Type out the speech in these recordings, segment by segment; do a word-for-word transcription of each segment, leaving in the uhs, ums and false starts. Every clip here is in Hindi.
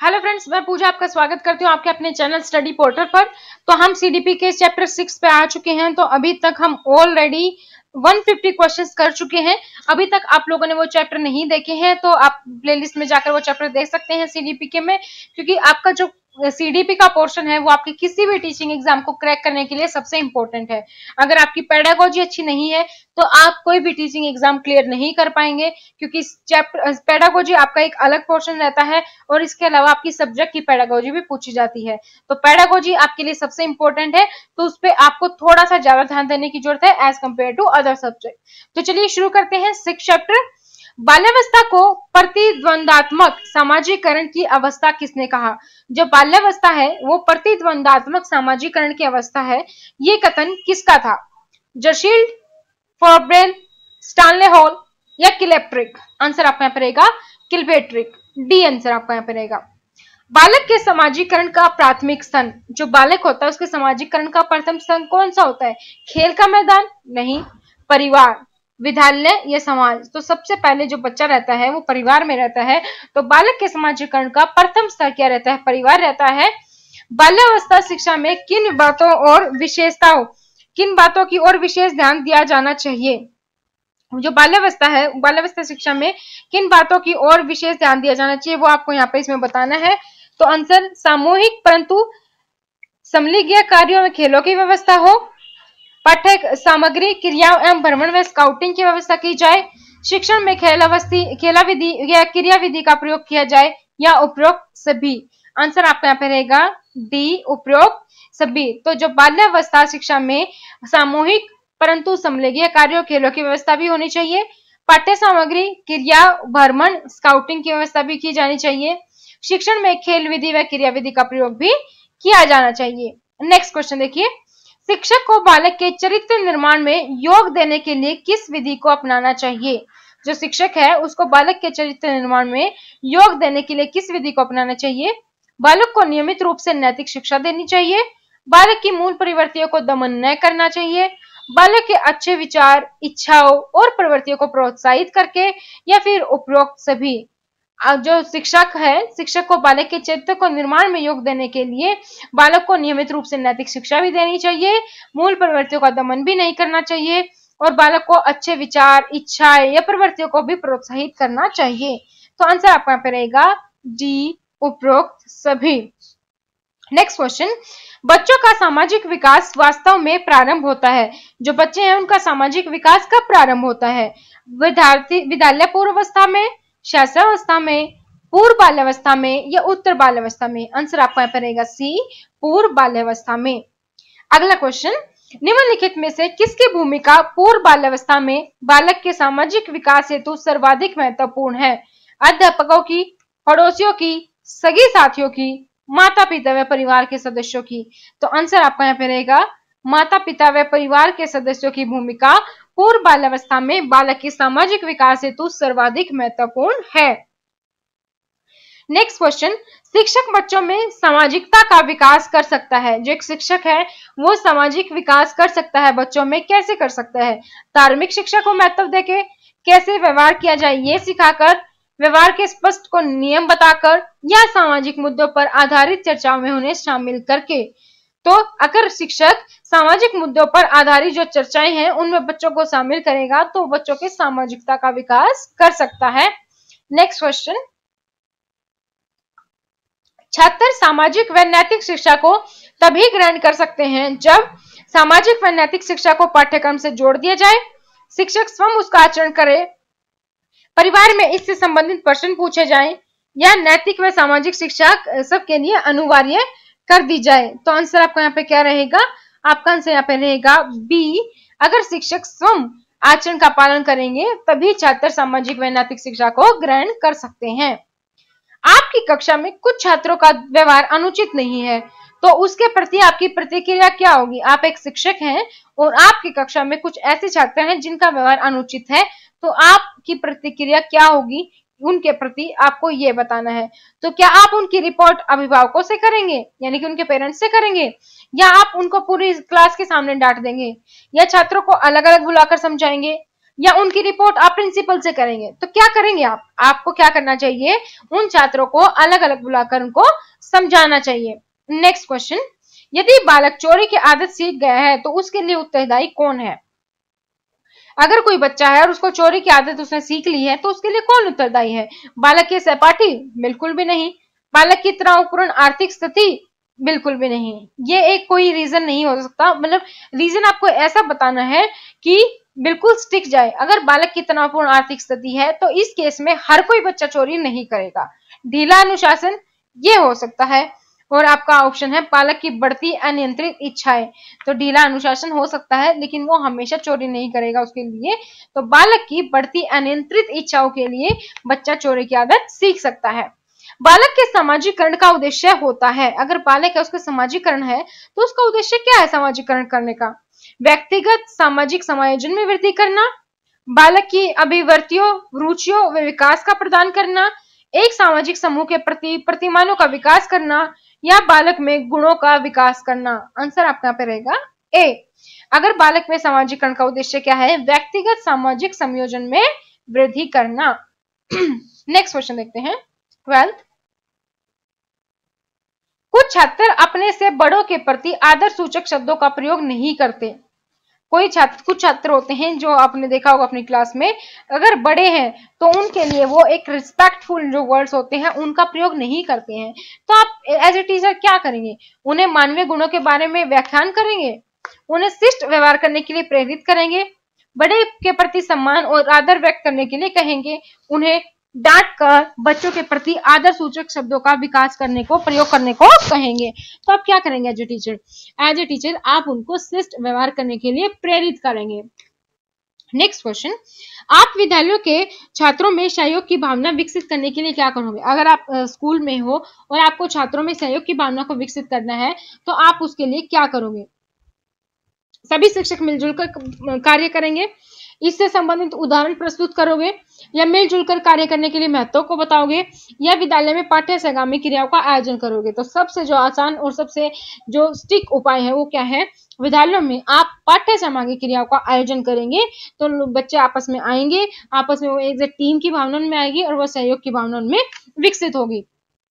हेलो फ्रेंड्स, मैं पूजा आपका स्वागत करती हूँ आपके अपने चैनल स्टडी पोर्टल पर। तो हम सीडीपी के चैप्टर सिक्स पे आ चुके हैं। तो अभी तक हम ऑलरेडी एक सौ पचास क्वेश्चंस कर चुके हैं। अभी तक आप लोगों ने वो चैप्टर नहीं देखे हैं तो आप प्लेलिस्ट में जाकर वो चैप्टर देख सकते हैं सीडीपी के में, क्योंकि आपका जो सीडीपी का पोर्शन है वो आपके किसी भी टीचिंग एग्जाम को क्रैक करने के लिए सबसे इंपॉर्टेंट है। अगर आपकी पेडागोजी अच्छी नहीं है तो आप कोई भी टीचिंग एग्जाम क्लियर नहीं कर पाएंगे, क्योंकि चैप्टर पेडागोजी आपका एक अलग पोर्शन रहता है और इसके अलावा आपकी सब्जेक्ट की पेडागोजी भी पूछी जाती है। तो पेडागोजी आपके लिए सबसे इंपॉर्टेंट है, तो उस पर आपको थोड़ा सा ज्यादा ध्यान देने की जरूरत है as compared to other subject. तो चलिए शुरू करते हैं सिक्स चैप्टर। बाल्यावस्था को प्रतिद्वंदात्मक सामाजिकरण की अवस्था किसने कहा? जो बाल्यावस्था है वो प्रतिद्वंदात्मक सामाजिकरण की अवस्था है, ये कथन किसका था? जर्शील्ड, फॉरब्रेन, स्टानले हॉल या किलेप्ट्रिक? आंसर आपका यहाँ पर रहेगा किल्पेट्रिक। डी आंसर आपका यहाँ पर रहेगा। बालक के समाजीकरण का प्राथमिक स्तन, जो बालक होता है उसके समाजीकरण का प्रथम स्तन कौन सा होता है? खेल का मैदान? नहीं। परिवार, विद्यालय या समाज? तो सबसे पहले जो बच्चा रहता है वो परिवार में रहता है, तो बालक के समाजीकरण का प्रथम स्तर क्या रहता है? परिवार रहता है। बाल्यावस्था शिक्षा में किन बातों और विशेषताओं किन बातों की ओर विशेष ध्यान दिया जाना चाहिए? जो बाल्यावस्था है, बाल्यावस्था शिक्षा में किन बातों की ओर विशेष ध्यान दिया जाना चाहिए वो आपको यहाँ पे इसमें बताना है। तो आंसर सामूहिक परंतु समलिंगीय कार्यों में खेलों की व्यवस्था हो, पाठ्य सामग्री, क्रियाओं एवं भ्रमण में स्काउटिंग की व्यवस्था की जाए, शिक्षण में खेलावस्थी खेला विधि या क्रिया विधि का प्रयोग किया जाए, या उपरोक्त सभी? आंसर आपका यहाँ पे रहेगा डी, उपरोक्त सभी। तो जो बाल्यावस्था शिक्षा में सामूहिक परंतु समलिंगीय कार्यों, खेलों की व्यवस्था भी होनी चाहिए, पाठ्य सामग्री, क्रिया, भ्रमण, स्काउटिंग की व्यवस्था भी की जानी चाहिए, शिक्षण में खेल विधि व क्रिया विधि का प्रयोग भी किया जाना चाहिए। नेक्स्ट क्वेश्चन देखिए, शिक्षक को बालक के चरित्र निर्माण में योग देने के लिए किस विधि को अपनाना चाहिए? जो शिक्षक है उसको बालक के चरित्र निर्माण में योग देने के लिए किस विधि को अपनाना चाहिए? बालक को नियमित रूप से नैतिक शिक्षा देनी चाहिए, बालक की मूल प्रवृत्तियों को दमन न करना चाहिए, बालक के अच्छे विचार, इच्छाओं और प्रवृत्तियों को प्रोत्साहित करके, या फिर उपरोक्त सभी? जो शिक्षक है, शिक्षक को बालक के चरित्र को निर्माण में योग देने के लिए बालक को नियमित रूप से नैतिक शिक्षा भी देनी चाहिए, मूल प्रवृत्तियों का दमन भी नहीं करना चाहिए, और बालक को अच्छे विचार, इच्छाएं या प्रवृत्तियों को भी प्रोत्साहित करना चाहिए। तो आंसर आपका यहाँ पे रहेगा डी, उपरोक्त सभी। नेक्स्ट क्वेश्चन, बच्चों का सामाजिक विकास वास्तव में प्रारंभ होता है? जो बच्चे हैं उनका सामाजिक विकास कब प्रारंभ होता है? विद्यार्थी विद्यालय पूर्वावस्था में, शैशवावस्था में, पूर्व बाल्यावस्था में, या उत्तर बाल्यावस्था में? आंसर आपका यहाँ पर रहेगा सी, पूर्व बाल्यावस्था में। अगला क्वेश्चन, निम्नलिखित में से किसकी भूमिका पूर्व बाल्यावस्था में बालक के सामाजिक विकास हेतु सर्वाधिक महत्वपूर्ण है? अध्यापकों की, पड़ोसियों की, सगी साथियों की, माता पिता व परिवार के सदस्यों की? तो आंसर आपका यहाँ पे रहेगा माता पिता व परिवार के सदस्यों की भूमिका पूर्व बाल्यावस्था में बालक के सामाजिक विकास हेतु सर्वाधिक महत्वपूर्ण है। नेक्स्ट क्वेश्चन, शिक्षक बच्चों में सामाजिकता का विकास कर सकता है? जो एक शिक्षक है वो सामाजिक विकास कर सकता है बच्चों में, कैसे कर सकता है? धार्मिक शिक्षा को महत्व देके, कैसे व्यवहार किया जाए ये सिखाकर, व्यवहार के स्पष्ट को नियम बताकर, या सामाजिक मुद्दों पर आधारित चर्चाओं में उन्हें शामिल करके? तो अगर शिक्षक सामाजिक मुद्दों पर आधारित जो चर्चाएं हैं उनमें बच्चों को शामिल करेगा तो बच्चों के सामाजिकता का विकास कर सकता है। नेक्स्ट क्वेश्चन, छात्र सामाजिक व नैतिक शिक्षा को तभी ग्रहण कर सकते हैं जब सामाजिक व नैतिक शिक्षा को पाठ्यक्रम से जोड़ दिया जाए, शिक्षक स्वयं उसका आचरण करे, परिवार में इससे संबंधित प्रश्न पूछे जाएं, या नैतिक व सामाजिक शिक्षा सबके लिए अनिवार्य कर दी जाए। तो आंसर आपका यहाँ पे क्या रहेगा? आपका आंसर यहाँ पे रहेगा बी, अगर शिक्षक स्वयं आचरण का पालन करेंगे तभी छात्र सामाजिक व नैतिक शिक्षा को ग्रहण कर सकते हैं। आपकी कक्षा में कुछ छात्रों का व्यवहार अनुचित नहीं है, तो उसके प्रति आपकी प्रतिक्रिया क्या होगी? आप एक शिक्षक हैं और आपकी कक्षा में कुछ ऐसे छात्र हैं जिनका व्यवहार अनुचित है, तो आपकी प्रतिक्रिया क्या होगी उनके प्रति, आपको ये बताना है। तो क्या आप उनकी रिपोर्ट अभिभावकों से करेंगे, यानी कि उनके पेरेंट्स से करेंगे, या आप उनको पूरी क्लास के सामने डांट देंगे, या छात्रों को अलग अलग बुलाकर समझाएंगे, या उनकी रिपोर्ट आप प्रिंसिपल से करेंगे। तो क्या करेंगे आप आपको क्या करना चाहिए, उन छात्रों को अलग अलग बुलाकर उनको समझाना चाहिए। नेक्स्ट क्वेश्चन, यदि बालक चोरी की आदत सीख गया है तो उसके लिए उत्तरदायी कौन है? अगर कोई बच्चा है और उसको चोरी की आदत उसने सीख ली है तो उसके लिए कौन उत्तरदायी है? बालक के सहपाठी? बिल्कुल भी नहीं। बालक की तनावपूर्ण आर्थिक स्थिति? बिल्कुल भी नहीं। ये एक कोई रीजन नहीं हो सकता, मतलब रीजन आपको ऐसा बताना है कि बिल्कुल स्टिक जाए। अगर बालक की तनावपूर्ण आर्थिक स्थिति है तो इस केस में हर कोई बच्चा चोरी नहीं करेगा। ढीला अनुशासन, ये हो सकता है। और आपका ऑप्शन है बालक की बढ़ती अनियंत्रित इच्छाएं, तो ढीला अनुशासन हो सकता है लेकिन वो हमेशा चोरी नहीं करेगा उसके लिए। तो बालक की बढ़ती अनियंत्रित इच्छाओं के लिए बच्चा चोरी की आदत सीख सकता है। बालक के सामाजिकरण का उद्देश्य होता है, अगर बालक है उसका सामाजिकरण है तो उसका उद्देश्य क्या है सामाजिकरण करने का? व्यक्तिगत सामाजिक समायोजन में वृद्धि करना, बालक की अभिवृत्तियों, रुचियों व विकास का प्रदान करना, एक सामाजिक समूह के प्रति प्रतिमानों का विकास करना, या बालक में गुणों का विकास करना। आंसर आपका यहाँ पे रहेगा ए। अगर बालक में सामाजिकरण का उद्देश्य क्या है? व्यक्तिगत सामाजिक संयोजन में वृद्धि करना। नेक्स्ट क्वेश्चन देखते हैं, ट्वेल्थ। कुछ छात्र अपने से बड़ों के प्रति आदर सूचक शब्दों का प्रयोग नहीं करते। कोई छात्र कुछ छात्र होते हैं जो आपने देखा होगा अपनी क्लास में, अगर बड़े हैं तो उनके लिए वो एक रिस्पेक्टफुल जो वर्ड्स होते हैं उनका प्रयोग नहीं करते हैं। तो आप एज ए टीचर क्या करेंगे? उन्हें मानवीय गुणों के बारे में व्याख्यान करेंगे, उन्हें शिष्ट व्यवहार करने के लिए प्रेरित करेंगे, बड़े के प्रति सम्मान और आदर व्यक्त करने के लिए कहेंगे, उन्हें डांट कर बच्चों के प्रति आदर सूचक शब्दों का विकास करने को प्रयोग करने को कहेंगे। तो आप क्या करेंगे as a teacher? As a teacher आप उनको शिष्ट व्यवहार करने के लिए प्रेरित करेंगे। नेक्स्ट क्वेश्चन, आप विद्यालयों के छात्रों में सहयोग की भावना विकसित करने के लिए क्या करोगे? अगर आप स्कूल में हो और आपको छात्रों में सहयोग की भावना को विकसित करना है तो आप उसके लिए क्या करोगे? सभी शिक्षक मिलजुल कर कार्य करेंगे, इससे संबंधित उदाहरण प्रस्तुत करोगे, या मिलजुल कर कार्य करने के लिए महत्व को बताओगे, या विद्यालय में पाठ्य सहगामी क्रियाओं का आयोजन करोगे? तो सबसे जो आसान और सबसे जो स्टिक उपाय है वो क्या है? विद्यालयों में आप पाठ्य सहगामी क्रियाओं का आयोजन करेंगे तो बच्चे आपस में आएंगे, आपस में वो एक टीम की भावना में आएगी और वह सहयोग की भावना में विकसित होगी।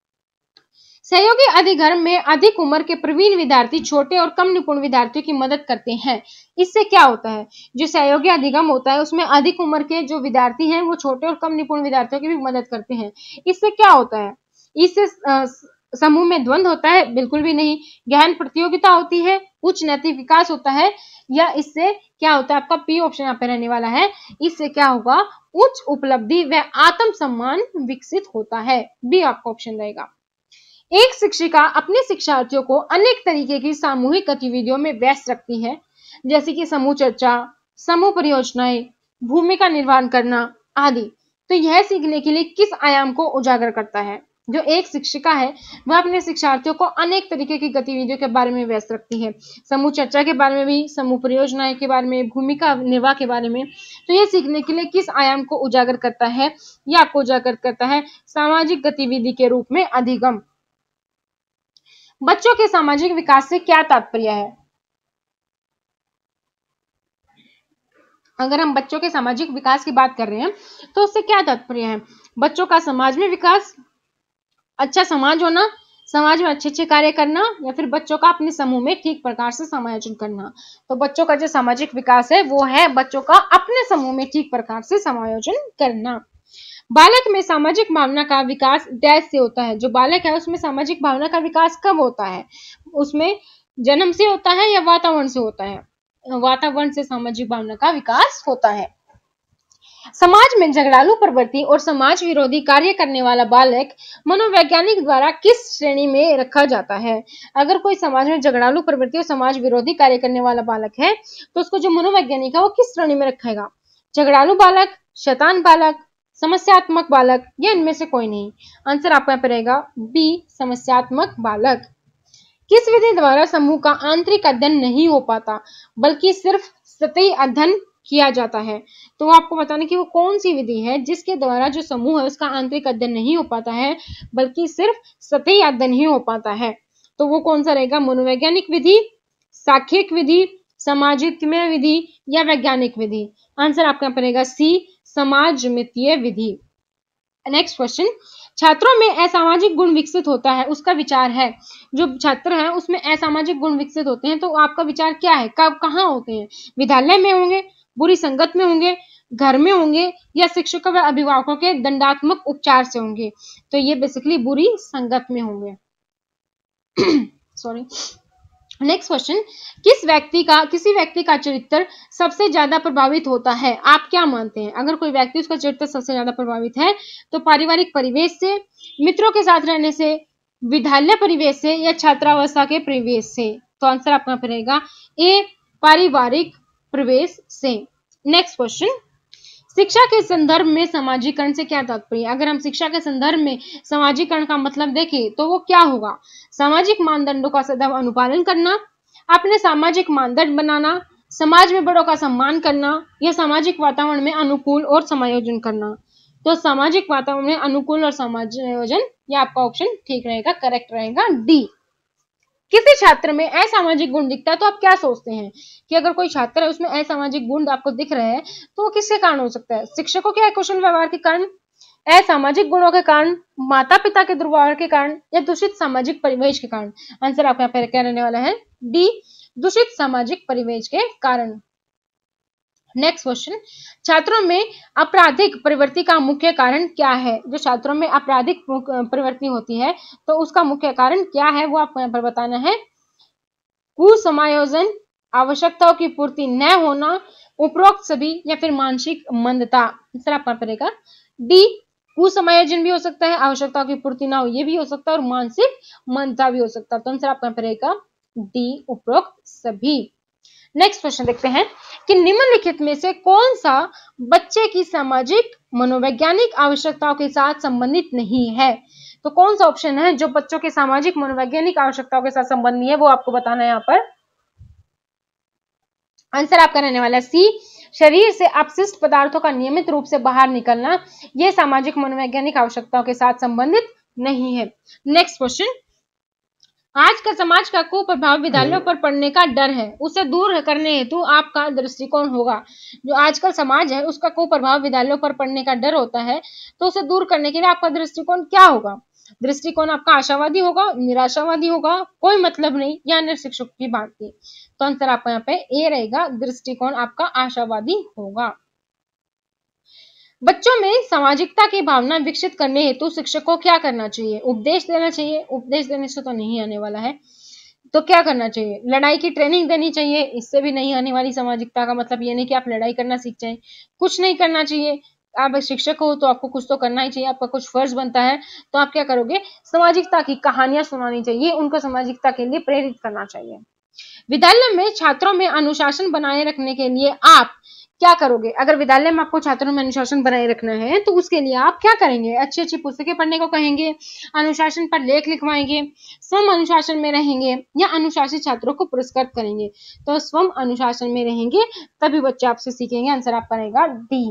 सहयोगी अधिगम में अधिक उम्र के प्रवीण विद्यार्थी छोटे और कम निपुण विद्यार्थियों की मदद करते हैं। इससे क्या होता है? जो सहयोगी अधिगम होता है उसमें अधिक उम्र के जो विद्यार्थी हैं वो छोटे और कम निपुण विद्यार्थियों की भी मदद करते हैं। इससे क्या होता है? इससे समूह में द्वंद्व होता है? बिल्कुल भी नहीं। गहन प्रतियोगिता होती है, उच्च नैतिक विकास होता है, या इससे क्या होता है? आपका पी ऑप्शन यहाँ पे रहने वाला है। इससे क्या होगा? उच्च उपलब्धि व आत्म सम्मान विकसित होता है। बी आपका ऑप्शन रहेगा। एक शिक्षिका अपने शिक्षार्थियों को अनेक तरीके की सामूहिक गतिविधियों में व्यस्त रखती है, जैसे कि समूह चर्चा, समूह परियोजनाएं, भूमिका निर्वहन करना आदि। तो यह सीखने के लिए किस आयाम को उजागर करता है? जो एक शिक्षिका है वह अपने शिक्षार्थियों को अनेक तरीके की गतिविधियों के बारे में व्यस्त रखती है, समूह चर्चा के बारे में भी, समूह परियोजनाएं के बारे में, भूमिका निर्वाह के बारे में। तो यह सीखने के लिए किस आयाम को उजागर करता है? यह आपको उजागर करता है सामाजिक गतिविधि के रूप में अधिगम। बच्चों के सामाजिक विकास से क्या तात्पर्य है? अगर हम बच्चों के सामाजिक विकास की बात कर रहे हैं तो उससे क्या तात्पर्य है? बच्चों का समाज में विकास, अच्छा समाज होना, समाज में अच्छे अच्छे कार्य करना, या फिर बच्चों का अपने समूह में ठीक प्रकार से समायोजन करना। तो बच्चों का जो सामाजिक विकास है वो है बच्चों का अपने समूह में ठीक प्रकार से समायोजन करना। बालक में सामाजिक भावना का विकास डैश से होता है। जो बालक है उसमें सामाजिक भावना का विकास कब होता है? उसमें जन्म से होता है या वातावरण से होता है? वातावरण से सामाजिक भावना का विकास होता है। समाज में झगड़ालू प्रवृत्ति और समाज विरोधी कार्य करने वाला बालक मनोवैज्ञानिक द्वारा किस श्रेणी में रखा जाता है? अगर कोई समाज में झगड़ालू प्रवृत्ति और समाज विरोधी कार्य करने वाला बालक है तो उसको जो मनोवैज्ञानिक है वो किस श्रेणी में रखेगा? झगड़ालू बालक, शैतान बालक, समस्यात्मक बालक, या इनमें से कोई नहीं। आंसर आपका यहाँ पे रहेगा बी, समस्यात्मक बालक। किस विधि द्वारा समूह का आंतरिक अध्ययन नहीं हो पाता बल्कि सिर्फ सतही अध्ययन किया जाता है? तो आपको बताना कि वो कौन सी विधि है जिसके द्वारा जो समूह है उसका आंतरिक अध्ययन नहीं हो पाता है बल्कि सिर्फ सतही अध्ययन ही हो पाता है। तो वो कौन सा रहेगा? मनोवैज्ञानिक विधि, सांख्यिक विधि, समाजितमय विधि या वैज्ञानिक विधि? आंसर आपका पड़ेगा सी, समाजमितीय विधि। नेक्स्ट क्वेश्चन, छात्रों में असामाजिक गुण विकसित होता है, उसका विचार है। जो छात्र हैं उसमें असामाजिक गुण विकसित होते हैं, तो आपका विचार क्या है, कब कहाँ होते हैं? विद्यालय में होंगे, बुरी संगत में होंगे, घर में होंगे, या शिक्षकों व अभिभावकों के दंडात्मक उपचार से होंगे? तो ये बेसिकली बुरी संगत में होंगे। सॉरी। नेक्स्ट क्वेश्चन, किस व्यक्ति का किसी व्यक्ति का चरित्र सबसे ज्यादा प्रभावित होता है? आप क्या मानते हैं? अगर कोई व्यक्ति उसका चरित्र सबसे ज्यादा प्रभावित है तो पारिवारिक परिवेश से, मित्रों के साथ रहने से, विद्यालय परिवेश से, या छात्रावस्था के परिवेश से? तो आंसर आपका रहेगा ए, पारिवारिक परिवेश से। नेक्स्ट क्वेश्चन, शिक्षा के संदर्भ में सामाजिकरण से क्या तात्पर्य? अगर हम शिक्षा के संदर्भ में सामाजिकरण का मतलब देखें तो वो क्या होगा? सामाजिक मानदंडों का सदैव अनुपालन करना, अपने सामाजिक मानदंड बनाना, समाज में बड़ों का सम्मान करना, या सामाजिक वातावरण में अनुकूल और समायोजन करना? तो सामाजिक वातावरण में अनुकूल और समायोजन, ये आपका ऑप्शन ठीक रहेगा, करेक्ट रहेगा डी। किसी छात्र में असामाजिक गुण दिखता है तो आप क्या सोचते हैं कि अगर कोई छात्र है उसमें असामाजिक गुण आपको दिख रहे हैं तो वो किसके कारण हो सकता है? शिक्षकों के अकुशल व्यवहार के कारण, असामाजिक गुणों के कारण, माता पिता के दुर्व्यवहार के कारण, या दूषित सामाजिक परिवेश के कारण? आंसर आपका यहाँ पे क्या रहने वाला है? डी, दूषित सामाजिक परिवेश के कारण। नेक्स्ट क्वेश्चन, छात्रों में आपराधिक प्रवृत्ति का मुख्य कारण क्या है? जो छात्रों में आपराधिक प्रवृत्ति होती है तो उसका मुख्य कारण क्या है, वो आपको यहाँ पर बताना है। कुसमायोजन, आवश्यकताओं की पूर्ति न होना, उपरोक्त सभी, या फिर मानसिक मंदता? आंसर आपका पड़ेगा डी, कुसमायोजन भी हो सकता है, आवश्यकताओं की पूर्ति ना हो ये भी हो सकता है, और मानसिक मंदता भी हो सकता है। तो आंसर आपका पड़ेगा डी, उपरोक्त सभी। नेक्स्ट क्वेश्चन देखते हैं कि निम्नलिखित में से कौन सा बच्चे की सामाजिक मनोवैज्ञानिक आवश्यकताओं के साथ संबंधित नहीं है? तो कौन सा ऑप्शन है जो बच्चों के सामाजिक मनोवैज्ञानिक आवश्यकताओं के साथ संबंध नहीं है, वो आपको बताना है यहाँ पर। आंसर आपका रहने वाला सी, शरीर से अपशिष्ट पदार्थों का नियमित रूप से बाहर निकलना, यह सामाजिक मनोवैज्ञानिक आवश्यकताओं के साथ संबंधित नहीं है। नेक्स्ट क्वेश्चन, आज का समाज का कुप्रभाव विद्यालयों पर पड़ने का डर है, उसे दूर करने हेतु आपका दृष्टिकोण होगा। जो आजकल समाज है उसका कुप्रभाव विद्यालयों पर पड़ने का डर होता है, तो उसे दूर करने के लिए आपका दृष्टिकोण क्या होगा? दृष्टिकोण आपका आशावादी होगा, निराशावादी होगा, कोई मतलब नहीं, या अन्य शिक्षक की भांति? तो आंसर आपका यहाँ पे ए रहेगा, दृष्टिकोण आपका आशावादी होगा। बच्चों में सामाजिकता की भावना विकसित करने हेतु शिक्षक को क्या करना चाहिए? उपदेश देना चाहिए? उपदेश देने से तो नहीं आने वाला है, तो क्या करना चाहिए? लड़ाई की ट्रेनिंग देनी चाहिए? इससे भी नहीं आने वाली सामाजिकता का मतलब ये नहीं कि आप लड़ाई करना सीख जाएं। कुछ नहीं करना चाहिए, आप शिक्षक हो तो आपको कुछ तो करना ही चाहिए, आपका कुछ फर्ज बनता है, तो आप क्या करोगे? सामाजिकता की कहानियां सुनानी चाहिए, उनको सामाजिकता के लिए प्रेरित करना चाहिए। विद्यालय में छात्रों में अनुशासन बनाए रखने के लिए आप क्या करोगे? अगर विद्यालय में आपको छात्रों में अनुशासन बनाए रखना है तो उसके लिए आप क्या करेंगे? अच्छी अच्छी पुस्तकें पढ़ने को कहेंगे, अनुशासन पर लेख लिखवाएंगे, स्वयं अनुशासन में रहेंगे, या अनुशासित छात्रों को पुरस्कृत करेंगे? तो स्वयं अनुशासन में रहेंगे तभी बच्चे आपसे सीखेंगे। आंसर आपका रहेगा डी।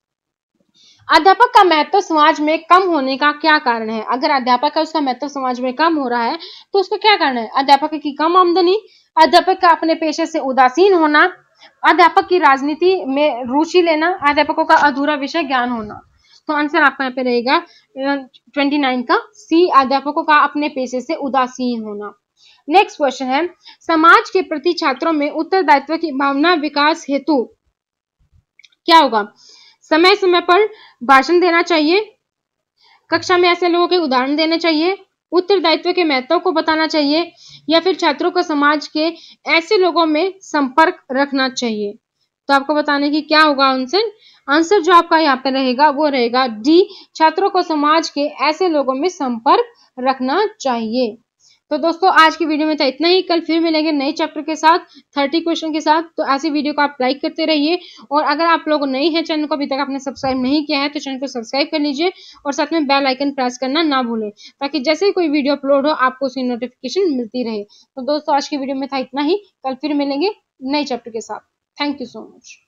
अध्यापक का महत्व समाज में कम होने का क्या कारण है? अगर अध्यापक का उसका महत्व समाज में कम हो रहा है तो उसका क्या कारण है? अध्यापक की कम आमदनी, अध्यापक का अपने पेशे से उदासीन होना, अध्यापक की राजनीति में रुचि लेना, अध्यापकों का अधूरा विषय ज्ञान होना? तो आंसर आपका यहाँ पे रहेगा उनतीस का सी, अध्यापकों का अपने पेशे से उदासीन होना। नेक्स्ट क्वेश्चन है, समाज के प्रति छात्रों में उत्तरदायित्व की भावना विकास हेतु क्या होगा? समय समय पर भाषण देना चाहिए, कक्षा में ऐसे लोगों के उदाहरण देने चाहिए, उत्तरदायित्व के महत्व को बताना चाहिए, या फिर छात्रों को समाज के ऐसे लोगों में संपर्क रखना चाहिए? तो आपको बताने की क्या होगा आंसर? आंसर जो आपका यहाँ पे रहेगा वो रहेगा डी, छात्रों को समाज के ऐसे लोगों में संपर्क रखना चाहिए। तो दोस्तों आज की वीडियो में था इतना ही, कल फिर मिलेंगे नए चैप्टर के साथ, तीस क्वेश्चन के साथ। तो ऐसी वीडियो को आप लाइक करते रहिए, और अगर आप लोग नए हैं चैनल को अभी तक आपने सब्सक्राइब नहीं किया है तो चैनल को सब्सक्राइब कर लीजिए, और साथ में बेल आइकन प्रेस करना ना भूलें, ताकि जैसे ही कोई वीडियो अपलोड हो आपको उसकी नोटिफिकेशन मिलती रहे। तो दोस्तों आज की वीडियो में था इतना ही, कल फिर मिलेंगे नए चैप्टर के साथ। Thank you so much.